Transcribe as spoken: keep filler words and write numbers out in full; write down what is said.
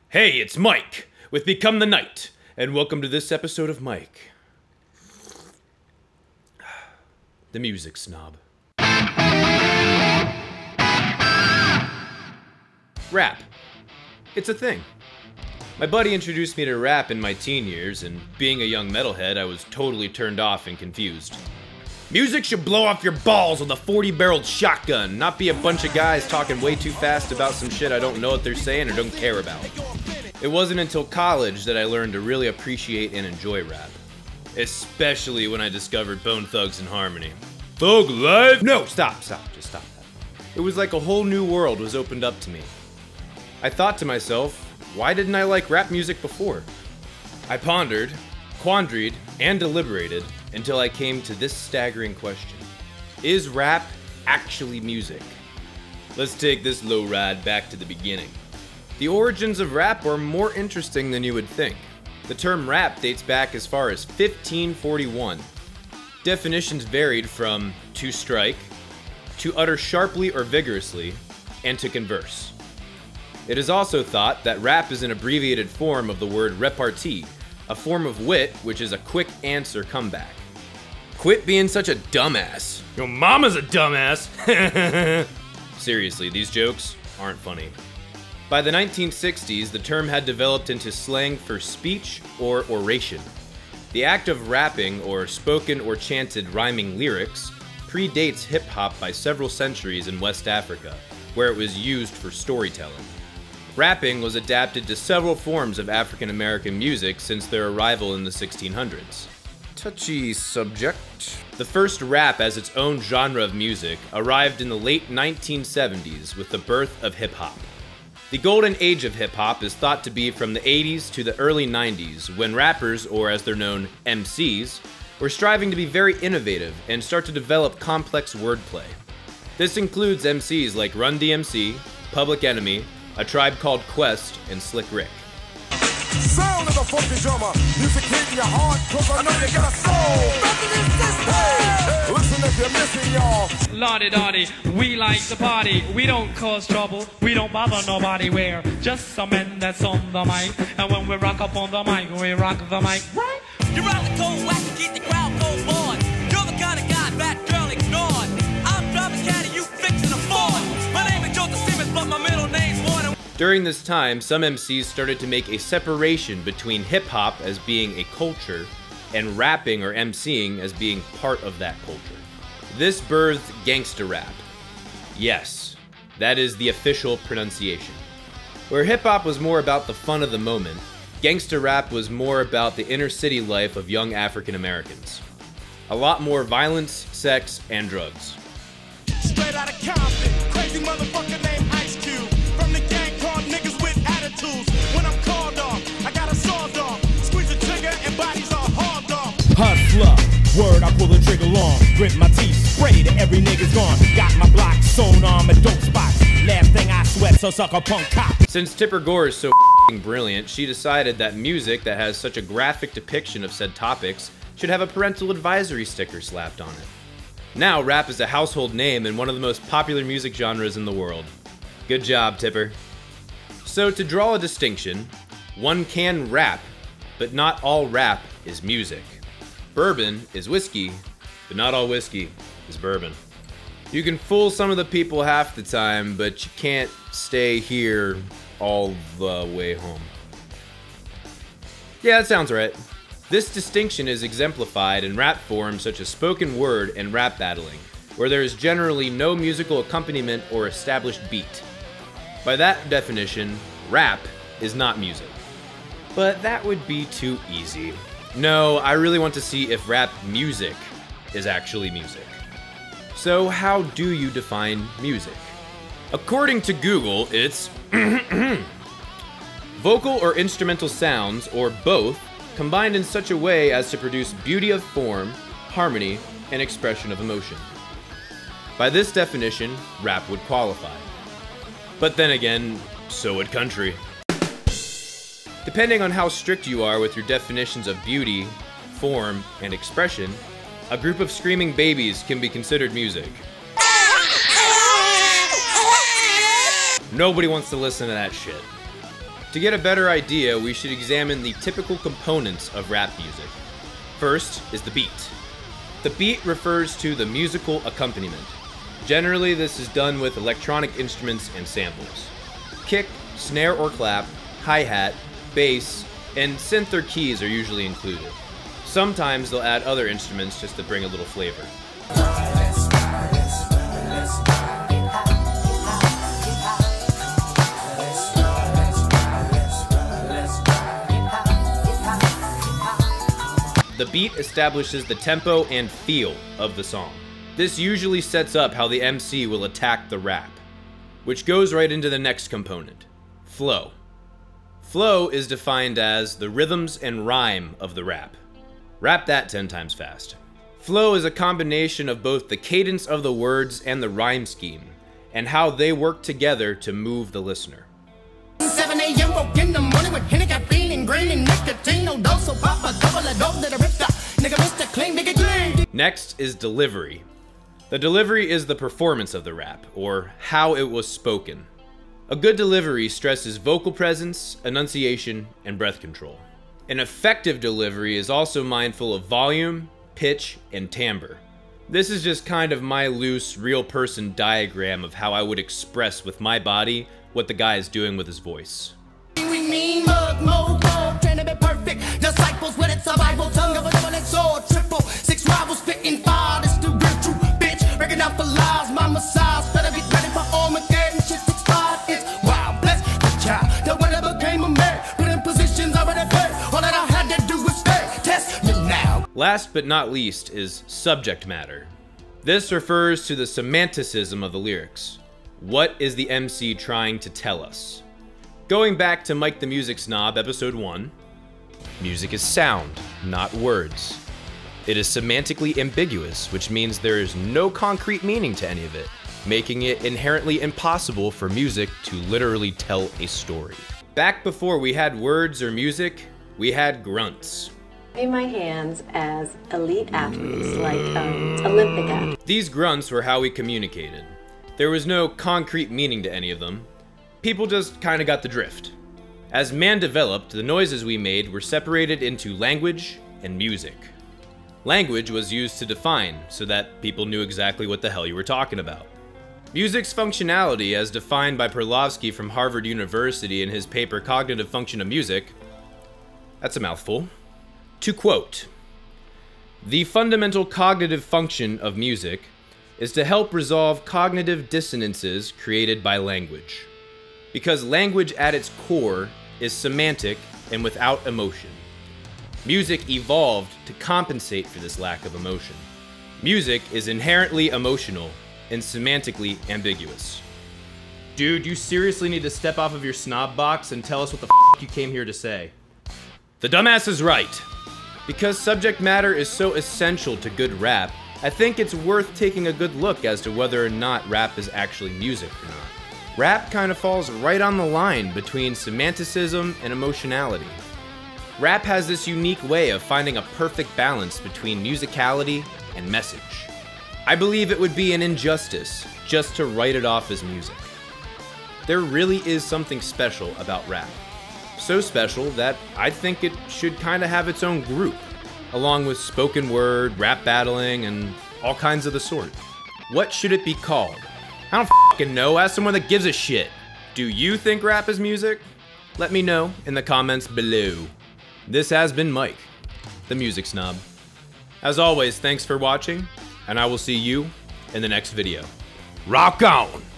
Hey, it's Mike with Become the Night, and welcome to this episode of Mike, the music snob. Rap. It's a thing. My buddy introduced me to rap in my teen years, and being a young metalhead, I was totally turned off and confused. Music should blow off your balls with a forty-barreled shotgun, not be a bunch of guys talking way too fast about some shit I don't know what they're saying or don't care about. It wasn't until college that I learned to really appreciate and enjoy rap. Especially when I discovered Bone Thugs and Harmony. Thug Life? No, stop, stop, just stop that. It was like a whole new world was opened up to me. I thought to myself, why didn't I like rap music before? I pondered, quandaried, and deliberated until I came to this staggering question. Is rap actually music? Let's take this low ride back to the beginning. The origins of rap are more interesting than you would think. The term rap dates back as far as fifteen forty-one. Definitions varied from to strike, to utter sharply or vigorously, and to converse. It is also thought that rap is an abbreviated form of the word repartee, a form of wit which is a quick answer comeback. Quit being such a dumbass. Your mama's a dumbass. Seriously, these jokes aren't funny. By the nineteen sixties, the term had developed into slang for speech or oration. The act of rapping, or spoken or chanted rhyming lyrics, predates hip-hop by several centuries in West Africa, where it was used for storytelling. Rapping was adapted to several forms of African American music since their arrival in the sixteen hundreds. Touchy subject. The first rap as its own genre of music arrived in the late nineteen seventies with the birth of hip-hop. The golden age of hip-hop is thought to be from the eighties to the early nineties, when rappers, or as they're known, M Cs, were striving to be very innovative and start to develop complex wordplay. This includes M Cs like Run D M C, Public Enemy, A Tribe Called Quest, and Slick Rick. Sound of the funky drummer, music hitting your heart, cause I know you got a soul. Hey, listen if you're missing, y'all. Lottie-dottie, we like to party. We don't cause trouble, we don't bother nobody. We're just some men that's on the mic. And when we rock up on the mic, we rock the mic. Right? You rock the cold wax and keep the crowd cold bored. You're the kind of guy that girl ignored. I'm driving caddy, you fixing a Ford. My name is Joseph Simmons, but my middle name's Warren. During this time, some M Cs started to make a separation between hip-hop as being a culture and rapping or MCing as being part of that culture. This birthed gangsta rap. Yes, that is the official pronunciation. Where hip-hop was more about the fun of the moment, gangsta rap was more about the inner city life of young African Americans. A lot more violence, sex, and drugs. Straight out of Compton, crazy motherfucker named Ice Cube. From the gang called niggas with attitudes. When I'm called off, I got a sawed off. Squeeze the trigger and bodies are hauled off. Hustler, word, I pull the trigger long. Grit my teeth, spray to every nigga's gone. Got my block sewn on at dope spots. Last thing I sweat, so suck a punk cop. Since Tipper Gore is so brilliant, she decided that music that has such a graphic depiction of said topics should have a parental advisory sticker slapped on it. Now, rap is a household name and one of the most popular music genres in the world. Good job, Tipper. So, to draw a distinction, one can rap, but not all rap is music. Bourbon is whiskey, but not all whiskey is bourbon. You can fool some of the people half the time, but you can't stay here all the way home. Yeah, that sounds right. This distinction is exemplified in rap forms such as spoken word and rap battling, where there is generally no musical accompaniment or established beat. By that definition, rap is not music. But that would be too easy. No, I really want to see if rap music is actually music. So how do you define music? According to Google, it's vocal or instrumental sounds, or both, combined in such a way as to produce beauty of form, harmony, and expression of emotion. By this definition, rap would qualify. But then again, so would country. Depending on how strict you are with your definitions of beauty, form, and expression, a group of screaming babies can be considered music. Nobody wants to listen to that shit. To get a better idea, we should examine the typical components of rap music. First is the beat. The beat refers to the musical accompaniment. Generally, this is done with electronic instruments and samples. Kick, snare or clap, hi-hat, bass, and synth or keys are usually included. Sometimes they'll add other instruments just to bring a little flavor. The beat establishes the tempo and feel of the song. This usually sets up how the M C will attack the rap, which goes right into the next component, flow. Flow is defined as the rhythms and rhyme of the rap. Rap that ten times fast. Flow is a combination of both the cadence of the words and the rhyme scheme, and how they work together to move the listener. seven A M woke in the morning with Henny, caffeine and green and nicotine. No dose, so pop a couple of dope that I ripped up. Nigga, Mister Clean, nigga, clean. Next is delivery. The delivery is the performance of the rap, or how it was spoken. A good delivery stresses vocal presence, enunciation, and breath control. An effective delivery is also mindful of volume, pitch, and timbre. This is just kind of my loose, real person diagram of how I would express with my body what the guy is doing with his voice. We mean mug, mo, go, trying to be perfect. Disciples with it, survival, tongue of a double-edged sword, triple. Six rivals spitting fire, this the real true bitch. Breaking out for lies, my massage. Better be ready for Armageddon, shit six five. It's wild, bless the child. That when I became a man, put in positions already paid. All that I had to do was stay, test me now. Last but not least is subject matter. This refers to the semanticism of the lyrics. What is the M C trying to tell us? Going back to Mike the Music Snob, episode one, music is sound, not words. It is semantically ambiguous, which means there is no concrete meaning to any of it, making it inherently impossible for music to literally tell a story. Back before we had words or music, we had grunts. In my hands as elite athletes, like um, Olympic athletes. These grunts were how we communicated. There was no concrete meaning to any of them. People just kinda got the drift. As man developed, the noises we made were separated into language and music. Language was used to define so that people knew exactly what the hell you were talking about. Music's functionality, as defined by Perlovsky from Harvard University in his paper Cognitive Function of Music, that's a mouthful. To quote, "The fundamental cognitive function of music is to help resolve cognitive dissonances created by language. Because language at its core is semantic and without emotion. Music evolved to compensate for this lack of emotion. Music is inherently emotional and semantically ambiguous." Dude, you seriously need to step off of your snob box and tell us what the f*** you came here to say. The dumbass is right. Because subject matter is so essential to good rap, I think it's worth taking a good look as to whether or not rap is actually music or not. Rap kind of falls right on the line between semanticism and emotionality. Rap has this unique way of finding a perfect balance between musicality and message. I believe it would be an injustice just to write it off as music. There really is something special about rap. So special that I think it should kind of have its own group, along with spoken word, rap battling, and all kinds of the sort. What should it be called? I don't fucking know. Ask someone that gives a shit. Do you think rap is music? Let me know in the comments below. This has been Mike, the Music Snob. As always, thanks for watching, and I will see you in the next video. Rock on!